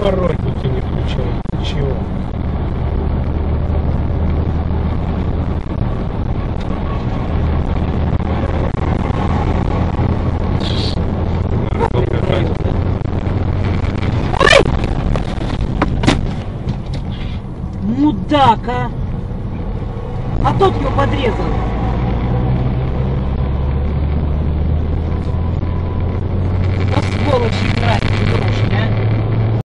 поворотники не включает. Ничего. Мудак, а! А тот его подрезал.